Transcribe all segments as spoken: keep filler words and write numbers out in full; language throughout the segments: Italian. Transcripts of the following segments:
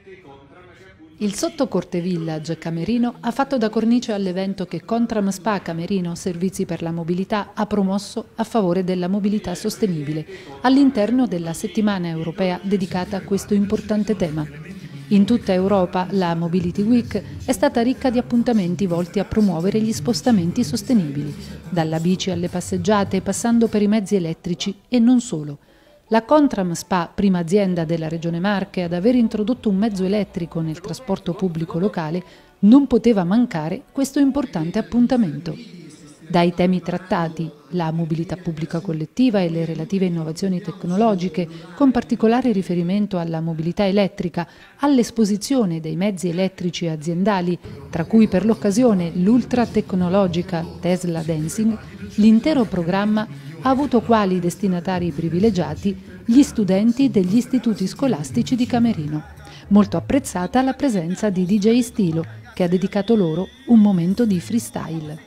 Il Sottocorte Village Camerino ha fatto da cornice all'evento che Contram Spa Camerino Servizi per la Mobilità ha promosso a favore della mobilità sostenibile all'interno della settimana europea dedicata a questo importante tema. In tutta Europa la Mobility Week è stata ricca di appuntamenti volti a promuovere gli spostamenti sostenibili, dalla bici alle passeggiate passando per i mezzi elettrici e non solo. La Contram Spa, prima azienda della Regione Marche ad aver introdotto un mezzo elettrico nel trasporto pubblico locale, non poteva mancare questo importante appuntamento. Dai temi trattati, la mobilità pubblica collettiva e le relative innovazioni tecnologiche, con particolare riferimento alla mobilità elettrica, all'esposizione dei mezzi elettrici aziendali, tra cui per l'occasione l'ultra tecnologica Tesla Dancing, l'intero programma ha avuto quali destinatari privilegiati gli studenti degli istituti scolastici di Camerino. Molto apprezzata la presenza di D J Stilo, che ha dedicato loro un momento di freestyle.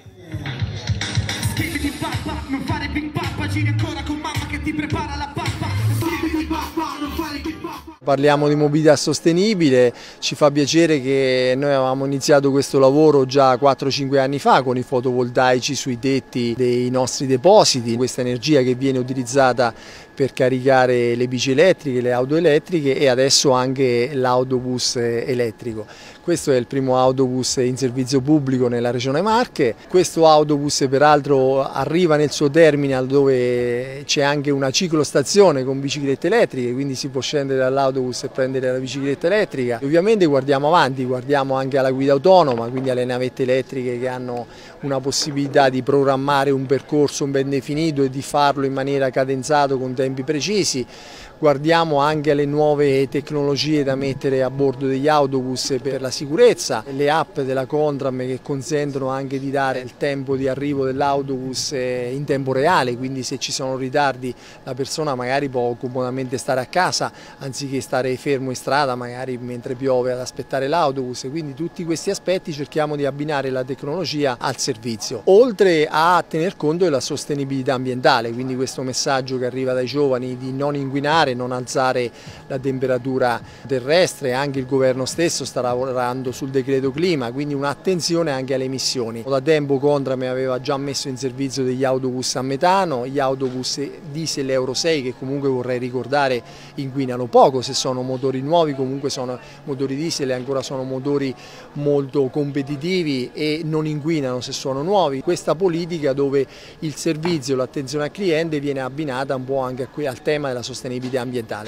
Parliamo di mobilità sostenibile, ci fa piacere che noi avevamo iniziato questo lavoro già quattro cinque anni fa con i fotovoltaici sui tetti dei nostri depositi, questa energia che viene utilizzata per caricare le bici elettriche, le auto elettriche e adesso anche l'autobus elettrico. Questo è il primo autobus in servizio pubblico nella Regione Marche. Questo autobus peraltro arriva nel suo terminal dove c'è anche una ciclostazione con biciclette elettriche, quindi si può scendere dall'autobus e prendere la bicicletta elettrica. Ovviamente guardiamo avanti, guardiamo anche alla guida autonoma, quindi alle navette elettriche che hanno una possibilità di programmare un percorso ben definito e di farlo in maniera cadenzata con tempi precisi. Guardiamo anche alle nuove tecnologie da mettere a bordo degli autobus per la sicurezza, le app della Contram che consentono anche di dare il tempo di arrivo dell'autobus in tempo reale, quindi se ci sono ritardi la persona magari può comodamente stare a casa anziché stare fermo in strada magari mentre piove ad aspettare l'autobus, quindi tutti questi aspetti cerchiamo di abbinare la tecnologia al servizio, oltre a tener conto della sostenibilità ambientale, quindi questo messaggio che arriva dai giovani di non inquinare, non alzare la temperatura terrestre, anche il governo stesso sta lavorando sul decreto clima, quindi un'attenzione anche alle emissioni. Da tempo Contram aveva già messo in servizio degli autobus a metano, gli autobus diesel Euro sei che comunque vorrei ricordare inquinano poco, se sono motori nuovi comunque sono motori diesel e ancora sono motori molto competitivi e non inquinano se sono nuovi. Questa politica dove il servizio, l'attenzione al cliente viene abbinata un po' anche al tema della sostenibilità ambientale.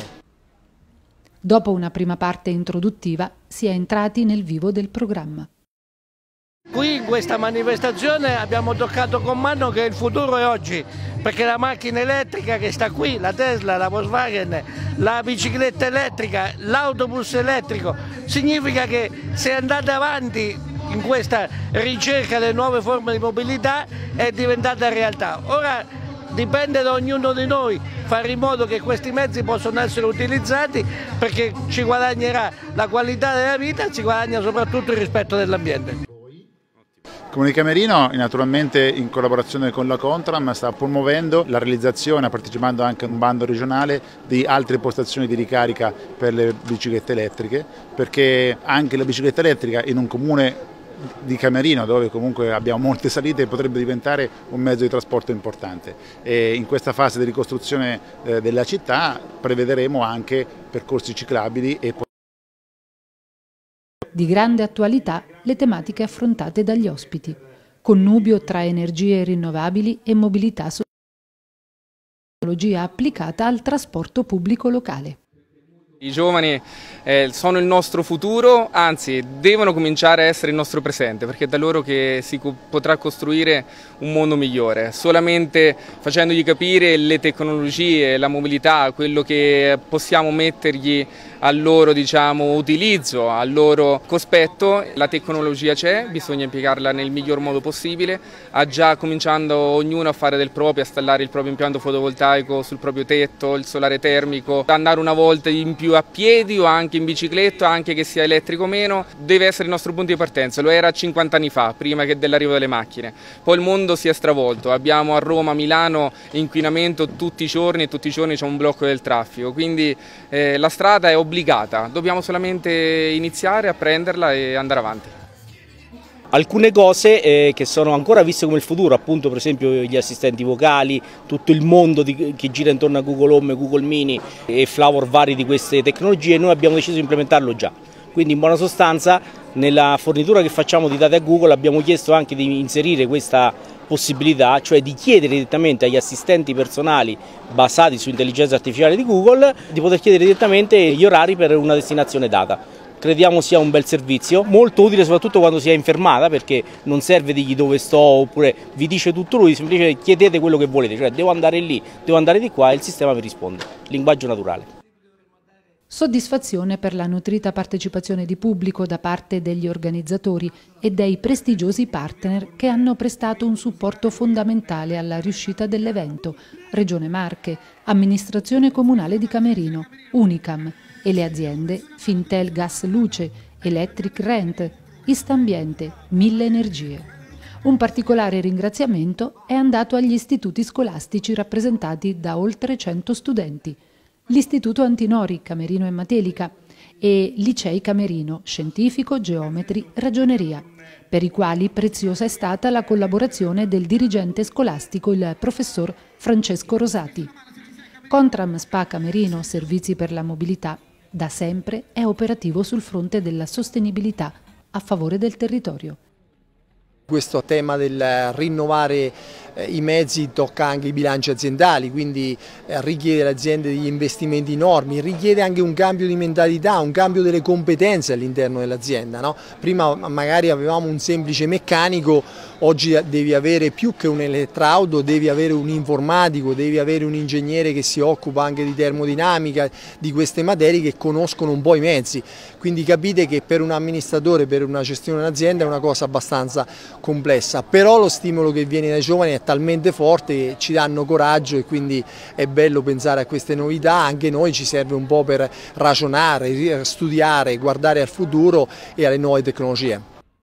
Dopo una prima parte introduttiva si è entrati nel vivo del programma. Qui in questa manifestazione abbiamo toccato con mano che il futuro è oggi, perché la macchina elettrica che sta qui, la Tesla, la Volkswagen, la bicicletta elettrica, l'autobus elettrico, significa che se andate avanti in questa ricerca delle nuove forme di mobilità è diventata realtà. Ora dipende da ognuno di noi fare in modo che questi mezzi possano essere utilizzati, perché ci guadagnerà la qualità della vita e ci guadagna soprattutto il rispetto dell'ambiente. Il Comune di Camerino, naturalmente in collaborazione con la Contram, sta promuovendo la realizzazione, partecipando anche a un bando regionale, di altre postazioni di ricarica per le biciclette elettriche, perché anche la bicicletta elettrica in un comune di Camerino, dove comunque abbiamo molte salite, potrebbe diventare un mezzo di trasporto importante. E in questa fase di ricostruzione eh, della città prevederemo anche percorsi ciclabili e di grande attualità le tematiche affrontate dagli ospiti, connubio tra energie rinnovabili e mobilità sostenibile applicata al trasporto pubblico locale. I giovani eh, sono il nostro futuro, anzi devono cominciare a essere il nostro presente, perché è da loro che si co- potrà costruire un mondo migliore. Solamente facendogli capire le tecnologie, la mobilità, quello che possiamo mettergli al loro diciamo, utilizzo, al loro cospetto, la tecnologia c'è, bisogna impiegarla nel miglior modo possibile, ha già cominciando ognuno a fare del proprio, a installare il proprio impianto fotovoltaico sul proprio tetto, il solare termico, andare una volta in più a piedi o anche in bicicletta, anche che sia elettrico o meno, deve essere il nostro punto di partenza, lo era cinquanta anni fa, prima che dell'arrivo delle macchine. Poi il mondo si è stravolto, abbiamo a Roma, a Milano inquinamento tutti i giorni e tutti i giorni c'è un blocco del traffico, quindi eh, la strada è obbligata, dobbiamo solamente iniziare a prenderla e andare avanti. Alcune cose eh, che sono ancora viste come il futuro, appunto per esempio gli assistenti vocali, tutto il mondo di, che gira intorno a Google Home, Google Mini e flavor vari di queste tecnologie, noi abbiamo deciso di implementarlo già. Quindi in buona sostanza nella fornitura che facciamo di dati a Google abbiamo chiesto anche di inserire questa possibilità, cioè di chiedere direttamente agli assistenti personali basati su intelligenza artificiale di Google di poter chiedere direttamente gli orari per una destinazione data. Crediamo sia un bel servizio, molto utile soprattutto quando si è in fermata, perché non serve dirgli dove sto oppure vi dice tutto lui, semplicemente chiedete quello che volete, cioè devo andare lì, devo andare di qua e il sistema vi risponde, linguaggio naturale. Soddisfazione per la nutrita partecipazione di pubblico da parte degli organizzatori e dei prestigiosi partner che hanno prestato un supporto fondamentale alla riuscita dell'evento: Regione Marche, Amministrazione Comunale di Camerino, Unicam e le aziende Fintel Gas Luce, Electric Rent, Istambiente, Mille Energie. Un particolare ringraziamento è andato agli istituti scolastici rappresentati da oltre cento studenti, l'Istituto Antinori Camerino e Matelica e Licei Camerino, Scientifico, Geometri, Ragioneria, per i quali preziosa è stata la collaborazione del dirigente scolastico, il professor Francesco Rosati. Contram Spa Camerino Servizi per la Mobilità da sempre è operativo sul fronte della sostenibilità a favore del territorio. Questo tema del rinnovare eh, i mezzi tocca anche i bilanci aziendali, quindi eh, richiede alle aziende degli investimenti enormi, richiede anche un cambio di mentalità, un cambio delle competenze all'interno dell'azienda, no? Prima magari avevamo un semplice meccanico, oggi devi avere più che un elettrauto, devi avere un informatico, devi avere un ingegnere che si occupa anche di termodinamica, di queste materie, che conoscono un po' i mezzi. Quindi capite che per un amministratore, per una gestione dell'azienda è una cosa abbastanza complessa, però lo stimolo che viene dai giovani è talmente forte che ci danno coraggio e quindi è bello pensare a queste novità. Anche noi ci serve un po' per ragionare, studiare, guardare al futuro e alle nuove tecnologie.